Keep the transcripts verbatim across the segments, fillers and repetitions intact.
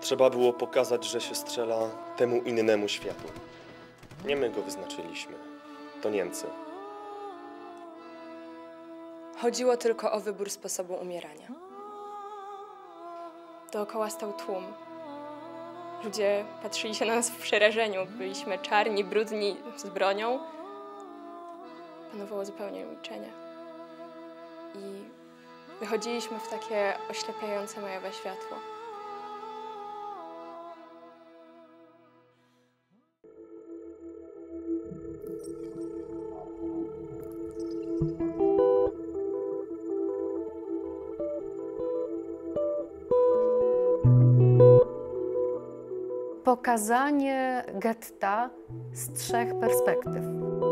Trzeba było pokazać, że się strzela temu innemu światu. Nie my go wyznaczyliśmy. To Niemcy. Chodziło tylko o wybór sposobu umierania. Dookoła stał tłum. Ludzie patrzyli się na nas w przerażeniu. Byliśmy czarni, brudni, z bronią. Panowało zupełnie milczenie. I wychodziliśmy w takie oślepiające majowe światło. Pokazanie getta z trzech perspektyw.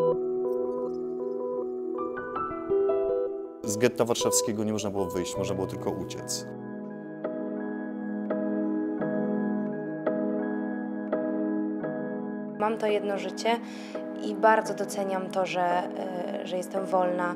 Z getta warszawskiego nie można było wyjść, można było tylko uciec. Mam to jedno życie i bardzo doceniam to, że, że jestem wolna.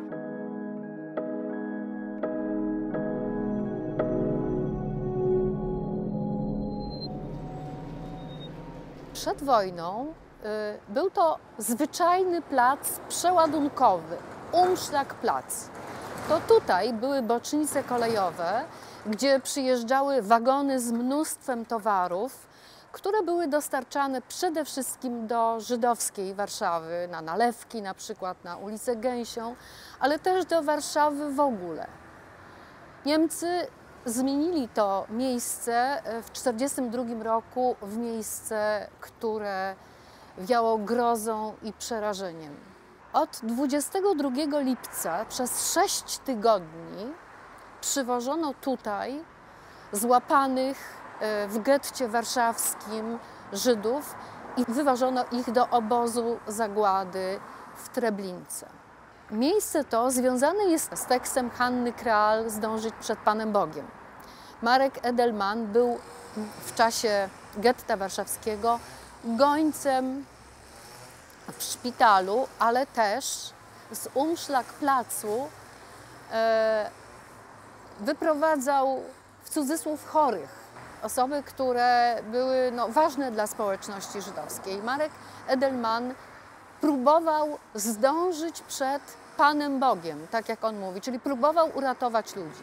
Przed wojną y, był to zwyczajny plac przeładunkowy, Umschlagplatz. To tutaj były bocznice kolejowe, gdzie przyjeżdżały wagony z mnóstwem towarów, które były dostarczane przede wszystkim do żydowskiej Warszawy, na nalewki na przykład, na ulicę Gęsią, ale też do Warszawy w ogóle. Niemcy zmienili to miejsce w tysiąc dziewięćset czterdziestym drugim roku w miejsce, które wiało grozą i przerażeniem. Od dwudziestego drugiego lipca przez sześć tygodni przywożono tutaj złapanych w getcie warszawskim Żydów i wywożono ich do obozu zagłady w Treblince. Miejsce to związane jest z tekstem Hanny Kral „Zdążyć przed Panem Bogiem”. Marek Edelman był w czasie getta warszawskiego gońcem w szpitalu, ale też z Umschlagplatzu e, wyprowadzał w cudzysłów chorych, osoby, które były no, ważne dla społeczności żydowskiej. Marek Edelman próbował zdążyć przed Panem Bogiem, tak jak on mówi, czyli próbował uratować ludzi.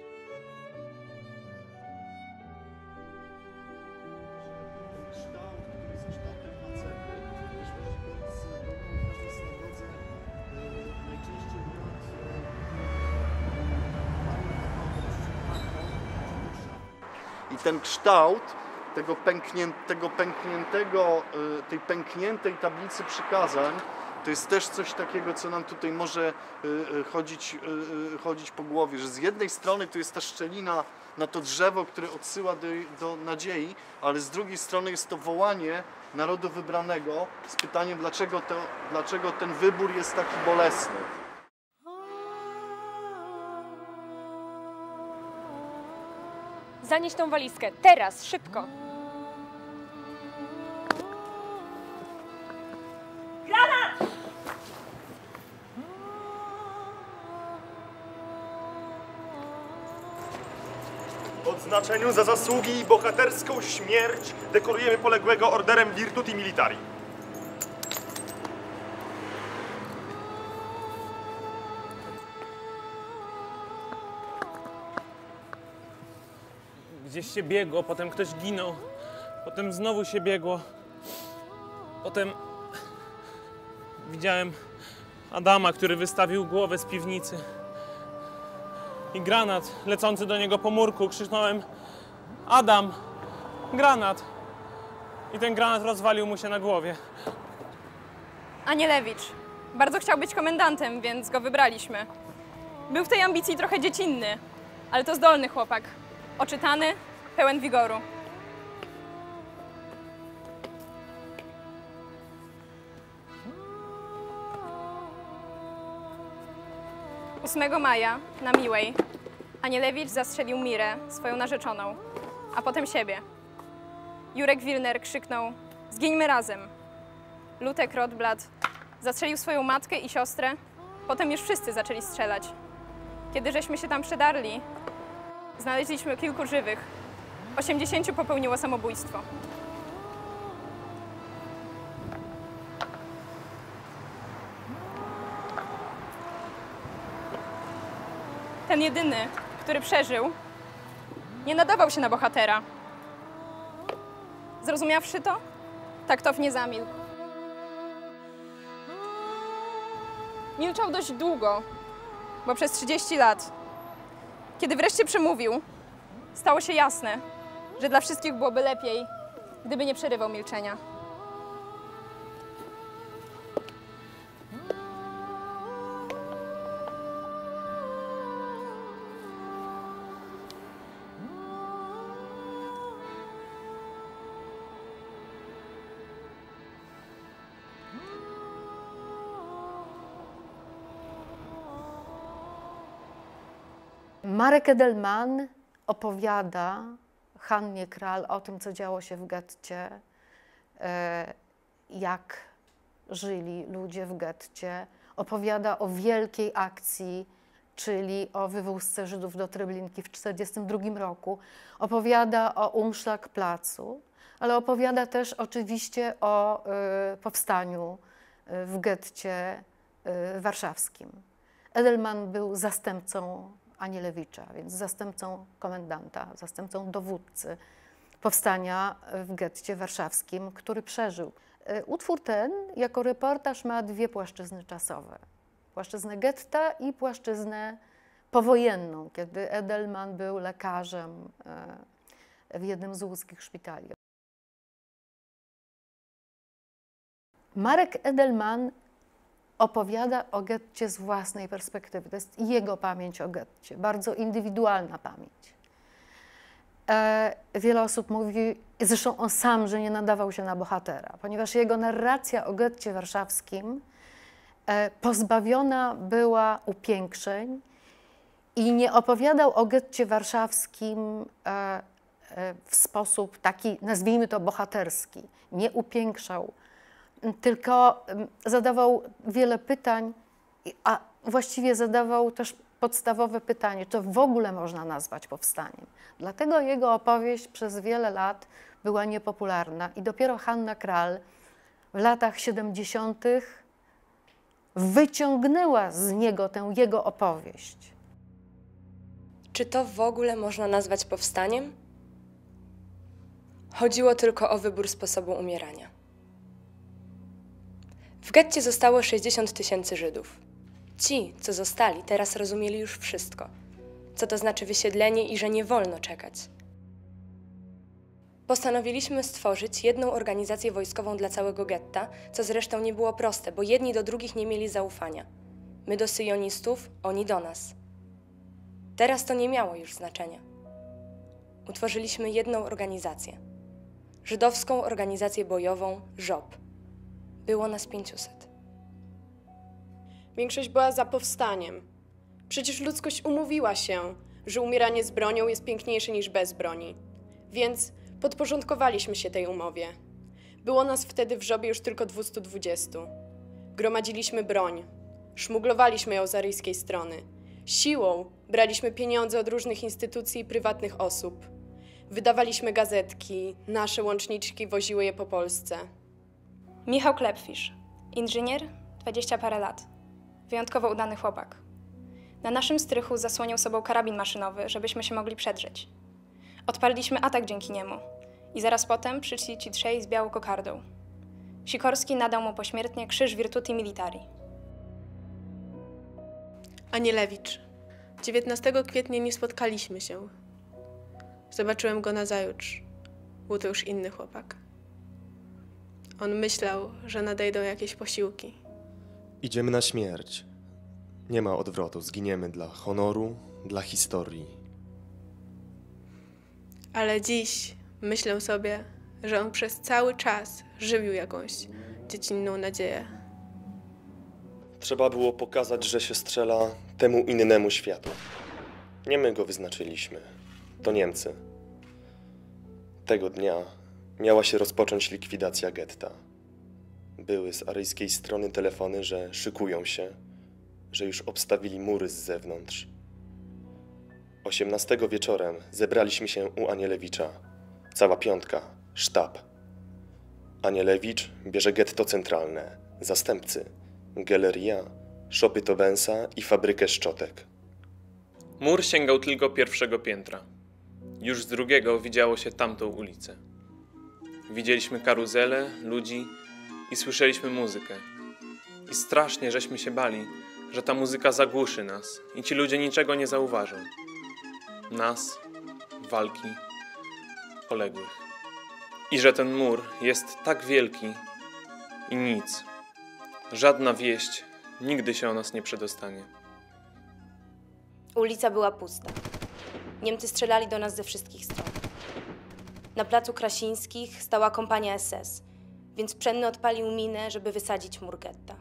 I ten kształt tego, pęknię, tego pękniętego, tej pękniętej tablicy przykazań to jest też coś takiego, co nam tutaj może chodzić, chodzić po głowie, że z jednej strony to jest ta szczelina na to drzewo, które odsyła do, do nadziei, ale z drugiej strony jest to wołanie narodu wybranego z pytaniem, dlaczego, to, dlaczego ten wybór jest taki bolesny. Zanieś tą walizkę, teraz, szybko! Granat! Odznaczeniu za zasługi i bohaterską śmierć dekorujemy poległego orderem Virtuti Militari. Gdzieś się biegło, potem ktoś ginął, potem znowu się biegło. Potem widziałem Adama, który wystawił głowę z piwnicy. I granat lecący do niego po murku. Krzyknąłem: Adam, granat! I ten granat rozwalił mu się na głowie. Anielewicz. Bardzo chciał być komendantem, więc go wybraliśmy. Był w tej ambicji trochę dziecinny, ale to zdolny chłopak. Oczytany, pełen wigoru. ósmego maja na Miłej Anielewicz zastrzelił Mirę, swoją narzeczoną, a potem siebie. Jurek Wilner krzyknął: zgińmy razem. Lutek Rotblat zastrzelił swoją matkę i siostrę, potem już wszyscy zaczęli strzelać. Kiedy żeśmy się tam przedarli, znaleźliśmy kilku żywych, osiemdziesięciu popełniło samobójstwo. Ten jedyny, który przeżył, nie nadawał się na bohatera. Zrozumiawszy to, Taktow nie zamilkł. Milczał dość długo, bo przez trzydzieści lat. Kiedy wreszcie przemówił, stało się jasne, że dla wszystkich byłoby lepiej, gdyby nie przerywał milczenia. Marek Edelman opowiada Hannie Kral o tym, co działo się w getcie, jak żyli ludzie w getcie. Opowiada o wielkiej akcji, czyli o wywózce Żydów do Treblinki w tysiąc dziewięćset czterdziestym drugim roku. Opowiada o Umschlagplatzu, ale opowiada też oczywiście o powstaniu w getcie warszawskim. Edelman był zastępcą Anielewicza, więc zastępcą komendanta, zastępcą dowódcy powstania w getcie warszawskim, który przeżył. Utwór ten jako reportaż ma dwie płaszczyzny czasowe. Płaszczyznę getta i płaszczyznę powojenną, kiedy Edelman był lekarzem w jednym z łódzkich szpitali. Marek Edelman opowiada o getcie z własnej perspektywy. To jest jego pamięć o getcie, bardzo indywidualna pamięć. E, wiele osób mówi, zresztą on sam, że nie nadawał się na bohatera, ponieważ jego narracja o getcie warszawskim e, pozbawiona była upiększeń i nie opowiadał o getcie warszawskim e, e, w sposób taki, nazwijmy to, bohaterski. Nie upiększał, tylko zadawał wiele pytań, a właściwie zadawał też podstawowe pytanie, czy w ogóle można nazwać powstaniem. Dlatego jego opowieść przez wiele lat była niepopularna i dopiero Hanna Kral w latach siedemdziesiątych wyciągnęła z niego tę jego opowieść. Czy to w ogóle można nazwać powstaniem? Chodziło tylko o wybór sposobu umierania. W getcie zostało sześćdziesiąt tysięcy Żydów. Ci, co zostali, teraz rozumieli już wszystko. Co to znaczy wysiedlenie i że nie wolno czekać. Postanowiliśmy stworzyć jedną organizację wojskową dla całego getta, co zresztą nie było proste, bo jedni do drugich nie mieli zaufania. My do syjonistów, oni do nas. Teraz to nie miało już znaczenia. Utworzyliśmy jedną organizację. Żydowską organizację bojową ŻOB. Było nas pięciuset. Większość była za powstaniem. Przecież ludzkość umówiła się, że umieranie z bronią jest piękniejsze niż bez broni. Więc podporządkowaliśmy się tej umowie. Było nas wtedy w żobie już tylko dwieście dwadzieścia. Gromadziliśmy broń. Szmuglowaliśmy ją z aryjskiej strony. Siłą braliśmy pieniądze od różnych instytucji i prywatnych osób. Wydawaliśmy gazetki, nasze łączniczki woziły je po Polsce. Michał Klepfisz, inżynier, dwadzieścia parę lat. Wyjątkowo udany chłopak. Na naszym strychu zasłonił sobą karabin maszynowy, żebyśmy się mogli przedrzeć. Odparliśmy atak dzięki niemu i zaraz potem przyszli ci trzej z białą kokardą. Sikorski nadał mu pośmiertnie Krzyż Virtuti Militari. Anielewicz. dziewiętnastego kwietnia nie spotkaliśmy się. Zobaczyłem go nazajutrz. Był to już inny chłopak. On myślał, że nadejdą jakieś posiłki. Idziemy na śmierć. Nie ma odwrotu. Zginiemy dla honoru, dla historii. Ale dziś myślę sobie, że on przez cały czas żywił jakąś dziecinną nadzieję. Trzeba było pokazać, że się strzela temu innemu światu. Nie my go wyznaczyliśmy. To Niemcy. Tego dnia miała się rozpocząć likwidacja getta. Były z aryjskiej strony telefony, że szykują się, że już obstawili mury z zewnątrz. osiemnastego wieczorem zebraliśmy się u Anielewicza. Cała piątka, sztab. Anielewicz bierze getto centralne, zastępcy, galeria, szopy Tobensa i fabrykę szczotek. Mur sięgał tylko pierwszego piętra. Już z drugiego widziało się tamtą ulicę. Widzieliśmy karuzelę, ludzi i słyszeliśmy muzykę. I strasznie żeśmy się bali, że ta muzyka zagłuszy nas i ci ludzie niczego nie zauważą. Nas, walki, poległych. I że ten mur jest tak wielki i nic. Żadna wieść nigdy się o nas nie przedostanie. Ulica była pusta. Niemcy strzelali do nas ze wszystkich stron. Na placu Krasińskich stała kompania S S, więc Pszenny odpalił minę, żeby wysadzić mur getta.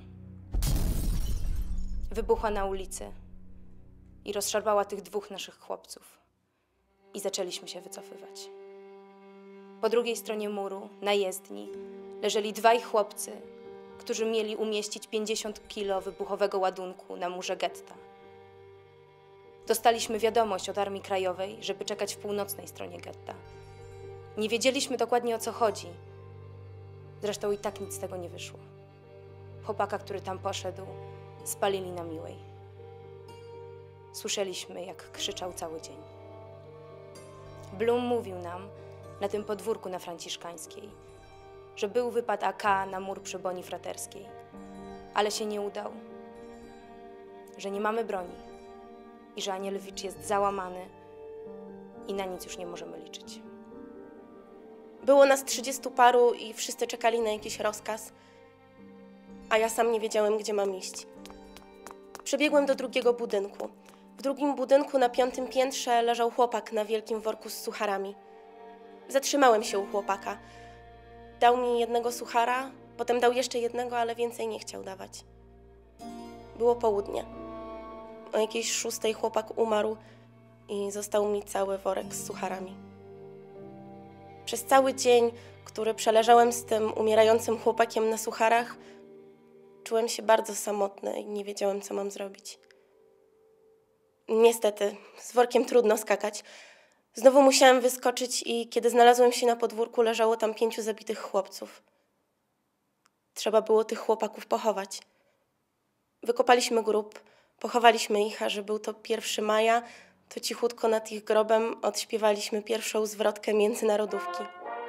Wybuchła na ulicy i rozszarpała tych dwóch naszych chłopców. I zaczęliśmy się wycofywać. Po drugiej stronie muru, na jezdni, leżeli dwaj chłopcy, którzy mieli umieścić pięćdziesiąt kilo wybuchowego ładunku na murze getta. Dostaliśmy wiadomość od Armii Krajowej, żeby czekać w północnej stronie getta. Nie wiedzieliśmy dokładnie, o co chodzi. Zresztą i tak nic z tego nie wyszło. Chłopaka, który tam poszedł, spalili na Miłej. Słyszeliśmy, jak krzyczał cały dzień. Blum mówił nam na tym podwórku na Franciszkańskiej, że był wypad A K na mur przy Boni Fraterskiej, ale się nie udał, że nie mamy broni i że Anielewicz jest załamany i na nic już nie możemy liczyć. Było nas trzydziestu paru i wszyscy czekali na jakiś rozkaz, a ja sam nie wiedziałem, gdzie mam iść. Przebiegłem do drugiego budynku. W drugim budynku na piątym piętrze leżał chłopak na wielkim worku z sucharami. Zatrzymałem się u chłopaka. Dał mi jednego suchara, potem dał jeszcze jednego, ale więcej nie chciał dawać. Było południe. O jakiejś szóstej chłopak umarł i został mi cały worek z sucharami. Przez cały dzień, który przeleżałem z tym umierającym chłopakiem na sucharach, czułem się bardzo samotny i nie wiedziałem, co mam zrobić. Niestety, z workiem trudno skakać. Znowu musiałem wyskoczyć i kiedy znalazłem się na podwórku, leżało tam pięciu zabitych chłopców. Trzeba było tych chłopaków pochować. Wykopaliśmy grób, pochowaliśmy ich, a że był to pierwszego maja, to cichutko nad ich grobem odśpiewaliśmy pierwszą zwrotkę międzynarodówki.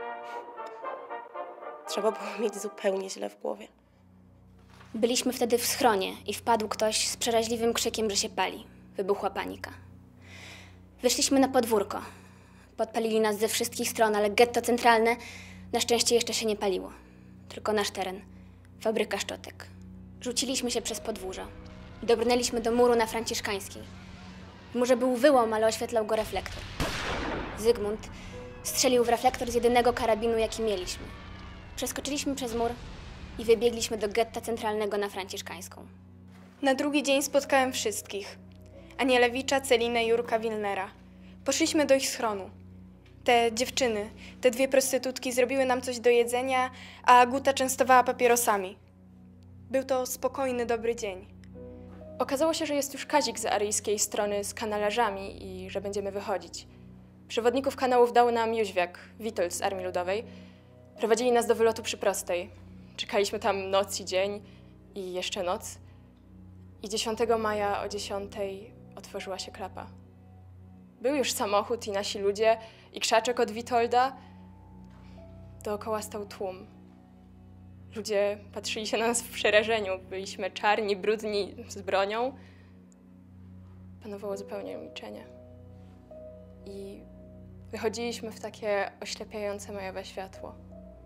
Trzeba było mieć zupełnie źle w głowie. Byliśmy wtedy w schronie i wpadł ktoś z przeraźliwym krzykiem, że się pali. Wybuchła panika. Wyszliśmy na podwórko. Podpalili nas ze wszystkich stron, ale getto centralne na szczęście jeszcze się nie paliło. Tylko nasz teren. Fabryka szczotek. Rzuciliśmy się przez podwórze. Dobrnęliśmy do muru na Franciszkańskiej. W murze był wyłom, ale oświetlał go reflektor. Zygmunt strzelił w reflektor z jedynego karabinu, jaki mieliśmy. Przeskoczyliśmy przez mur i wybiegliśmy do getta centralnego na Franciszkańską. Na drugi dzień spotkałem wszystkich. Anielewicza, Celinę, Jurka, Wilnera. Poszliśmy do ich schronu. Te dziewczyny, te dwie prostytutki zrobiły nam coś do jedzenia, a Aguta częstowała papierosami. Był to spokojny, dobry dzień. Okazało się, że jest już Kazik z aryjskiej strony z kanalarzami i że będziemy wychodzić. Przewodników kanałów dał nam Jóźwiak, Witold z Armii Ludowej. Prowadzili nas do wylotu przy Prostej. Czekaliśmy tam noc i dzień i jeszcze noc. I dziesiątego maja o dziesiątej otworzyła się klapa. Był już samochód i nasi ludzie i krzaczek od Witolda. Dookoła stał tłum. Ludzie patrzyli się na nas w przerażeniu. Byliśmy czarni, brudni, z bronią. Panowało zupełnie milczenie. I wychodziliśmy w takie oślepiające majowe światło.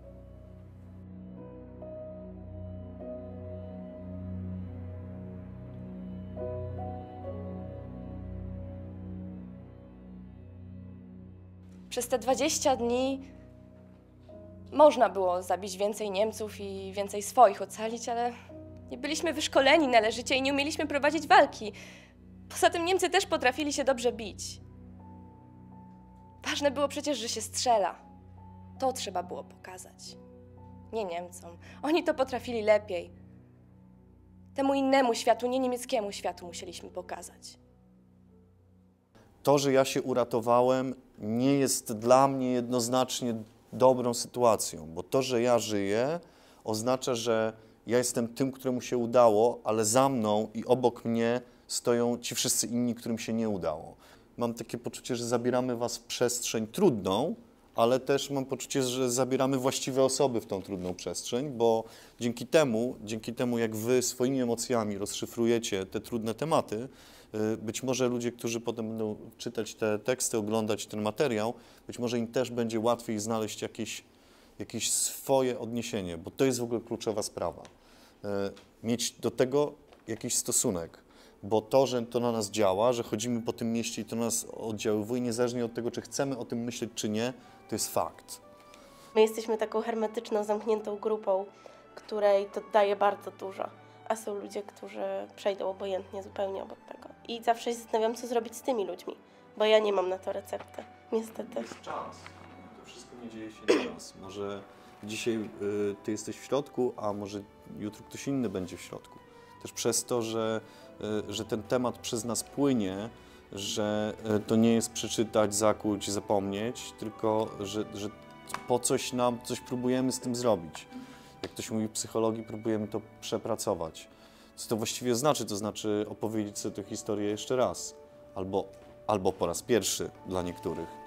Przez te dwadzieścia dni można było zabić więcej Niemców i więcej swoich ocalić, ale nie byliśmy wyszkoleni należycie i nie umieliśmy prowadzić walki. Poza tym Niemcy też potrafili się dobrze bić. Ważne było przecież, że się strzela. To trzeba było pokazać. Nie Niemcom. Oni to potrafili lepiej. Temu innemu światu, nie niemieckiemu światu musieliśmy pokazać. to, że ja się uratowałem, nie jest dla mnie jednoznacznie dobrą sytuacją, bo to, że ja żyję, oznacza, że ja jestem tym, któremu się udało, ale za mną i obok mnie stoją ci wszyscy inni, którym się nie udało. Mam takie poczucie, że zabieramy was w przestrzeń trudną, ale też mam poczucie, że zabieramy właściwe osoby w tą trudną przestrzeń, bo dzięki temu, dzięki temu jak wy swoimi emocjami rozszyfrujecie te trudne tematy, być może ludzie, którzy potem będą czytać te teksty, oglądać ten materiał, być może im też będzie łatwiej znaleźć jakieś, jakieś swoje odniesienie, bo to jest w ogóle kluczowa sprawa. Mieć do tego jakiś stosunek, bo to, że to na nas działa, że chodzimy po tym mieście i to na nas oddziaływuje, niezależnie od tego, czy chcemy o tym myśleć, czy nie, to jest fakt. My jesteśmy taką hermetyczną, zamkniętą grupą, której to daje bardzo dużo, a są ludzie, którzy przejdą obojętnie zupełnie obok tego. I zawsze się zastanawiam, co zrobić z tymi ludźmi, bo ja nie mam na to recepty, niestety. Jest czas. To wszystko nie dzieje się na raz. Może dzisiaj y, ty jesteś w środku, a może jutro ktoś inny będzie w środku. Też przez to, że, y, że ten temat przez nas płynie, że y, to nie jest przeczytać, zakuć, zapomnieć, tylko że, że po coś nam, coś próbujemy z tym zrobić. Jak ktoś mówi w psychologii, próbujemy to przepracować. Co to właściwie znaczy? To znaczy opowiedzieć sobie tę historię jeszcze raz. Albo, albo po raz pierwszy dla niektórych.